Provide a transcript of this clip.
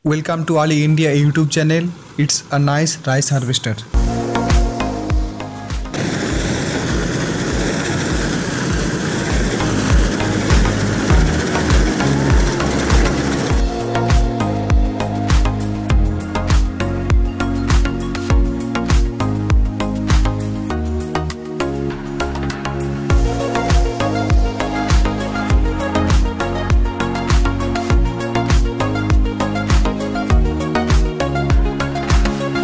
Welcome to Ali India YouTube channel. It's a nice rice harvester.